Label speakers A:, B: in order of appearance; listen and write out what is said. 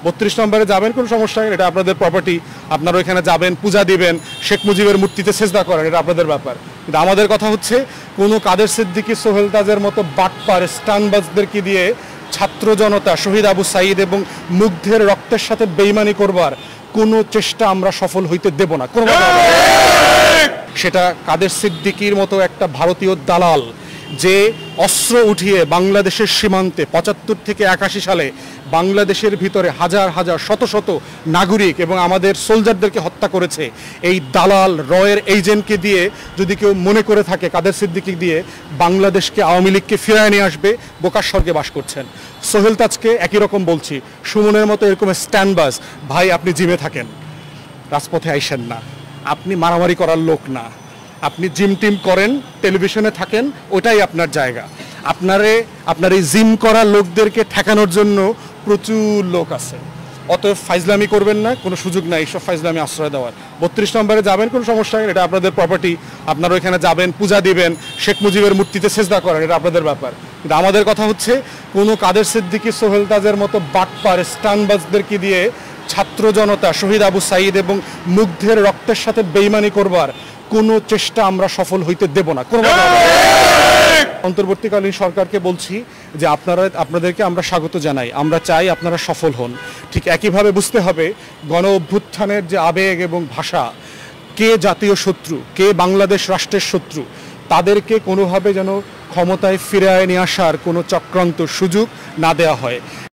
A: 32 নম্বরে যাবেন, কোনো সমস্যা নেই, এটা আপনাদের প্রপার্টি, আপনারা ওইখানে যাবেন, পূজা দিবেন, শেখ মুজিবের মূর্তিতে সেজদা করেন, এটা আপনাদের ব্যাপার। কিন্তু আমাদের কথা হচ্ছে কোনো কাদের সিদ্দিকী, সোহেল তাজের মতো বাটপার স্টানবাজদেরকে দিয়ে ছাত্র জনতা, শহীদ আবু সাঈদ এবং মুগ্ধের রক্তের সাথে বেইমানি করবার কোনো চেষ্টা আমরা সফল হইতে দেব না কোনোভাবে। সেটা কাদের সিদ্দিকীর মতো একটা ভারতীয় দালাল যে অস্ত্র উঠিয়ে বাংলাদেশের সীমান্তে 75 থেকে 81 সালে বাংলাদেশের ভিতরে হাজার হাজার শত শত নাগরিক এবং আমাদের সোলজারদেরকে হত্যা করেছে, এই দালাল রয়ের এজেন্টকে দিয়ে যদি কেউ মনে করে থাকে কাদের সিদ্দিকী দিয়ে বাংলাদেশকে, আওয়ামী লীগকে ফিরিয়ে নিয়ে আসবে, বোকার স্বর্গে বাস করছেন। সোহেল তাজকে একই রকম বলছি, সুমনের মতো এরকম স্ট্যান্ডবাজ ভাই, আপনি জিমে থাকেন, রাজপথে আইসেন না, আপনি মারামারি করার লোক না, আপনি জিম টিম করেন, টেলিভিশনে থাকেন, ওটাই আপনার জায়গা। আপনার এই জিম করা লোকদেরকে ঠেকানোর জন্য প্রচুর লোক আছে, অতএব ফাইজলামি করবেন না, কোনো সুযোগ নাই এইসব ফাইজলামি আশ্রয় দেওয়ার। 32 নম্বরে যাবেন, কোনো সমস্যা নেই, এটা আপনাদের প্রপার্টি, আপনারা ওইখানে যাবেন, পূজা দিবেন, শেখ মুজিবের মূর্তিতে সেজদা করেন, এটা আপনাদের ব্যাপার। কিন্তু আমাদের কথা হচ্ছে কোনো কাদের সিদ্দিকী, সোহেল তাজের মতো বাটপার স্টানবাজদেরকে দিয়ে ছাত্র জনতা, শহীদ আবু সাঈদ এবং মুগ্ধের রক্তের সাথে বেইমানি করবার কোনো চেষ্টা আমরা সফল হইতে দেব না কোনোভাবে। অন্তর্বর্তীকালীন সরকারকে বলছি যে আপনাদেরকে আমরা স্বাগত জানাই, আমরা চাই আপনারা সফল হন। ঠিক একইভাবে বুঝতে হবে গণ অভ্যুত্থানের যে আবেগ এবং ভাষা, কে জাতীয় শত্রু, কে বাংলাদেশ রাষ্ট্রের শত্রু, তাদেরকে কোনোভাবে যেন ক্ষমতায় ফিরিয়ে নিয়ে আসার কোনো চক্রান্ত সুযোগ না দেওয়া হয়।